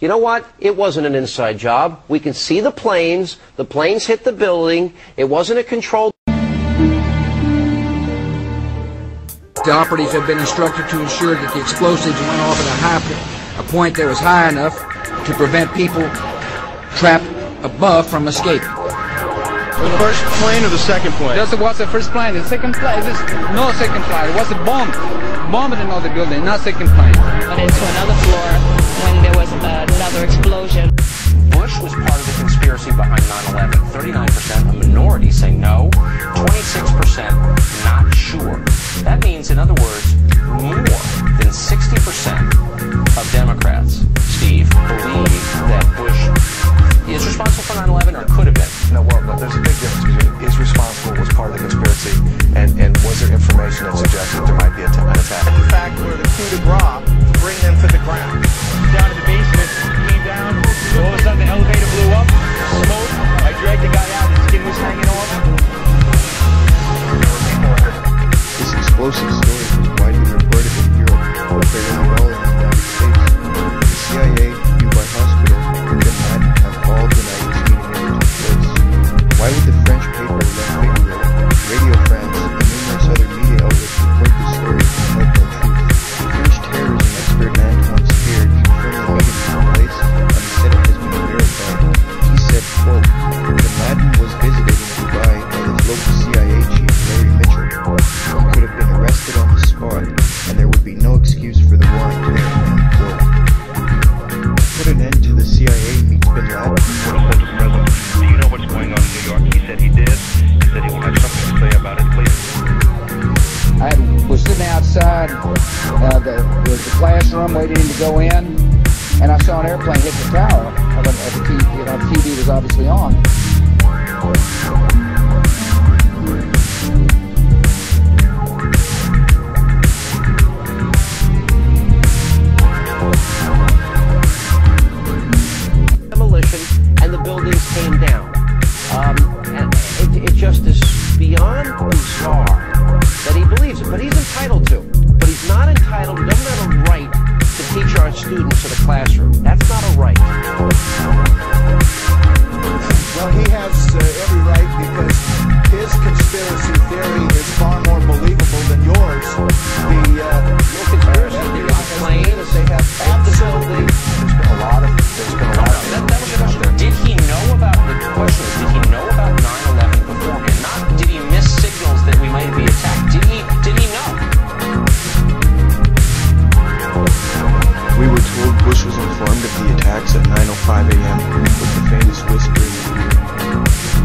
You know what? It wasn't an inside job. We can see the planes. The planes hit the building. It wasn't a controlled... The operatives have been instructed to ensure that the explosives went off at a point that was high enough to prevent people trapped above from escaping. The first plane or the second plane? That was the first plane. The second plane, no second plane. It was a bomb. Bomb in another building, not second plane. Went into another floor when there was another explosion. Bush was part of the conspiracy behind 9/11. 39%, a minority say no. 26% not sure. That means, in other words, more than 60% of Democrats, Steve, believe that Bush is responsible for 9/11 or could have been. No, well, but there's a big difference between is responsible, was part of the conspiracy, and was there information that suggested there might be an attack. In fact, were the coup de grace to bring them to the ground. Down to the basement, came down, all of a sudden the elevator blew up, smoke, I dragged the guy out, his skin was hanging off. This explosive story was widely reported in Europe, but very well in the United States. The CIA, Dubai Hospital, and Bin Laden have all denied this meeting ever took place. Why would the French paper Le Figaro, Radio France, and numerous other media outlets report this story and help no truth? French terrorism expert Antoine Speer confirmed the meeting took place, and he said it has been verified. He said, quote, Bin Laden was visited in Dubai by the local CIA chief Larry Mitchell. He could have been arrested on the spot, and there would be no excuse for the warrant there, unquote. To put an end to the CIA meets Bin Laden. Do you know what's going on in New York? He said he did. He said he will have something to say about it, please. I was sitting outside the classroom waiting to go in, and I saw an airplane hit the tower of the TV. You know, the TV was obviously on. And the buildings came down. And it just is beyond bizarre that he believes it, but he's entitled to. But he's not entitled, he doesn't have a right to teach our students in the classroom. That's not a right. Well, he has every right because his conspiracy theory is far more believable than yours. No conspiracy theory is plain that they have absolutely... There's been a lot of... That was the question. Did he know about... The question is, did he know about 9/11 beforehand? Not did he miss signals that we might be attacked. Did he know? We were told Bush was informed of the attacks at 9:05 a.m. with the faintest whisper in the ear.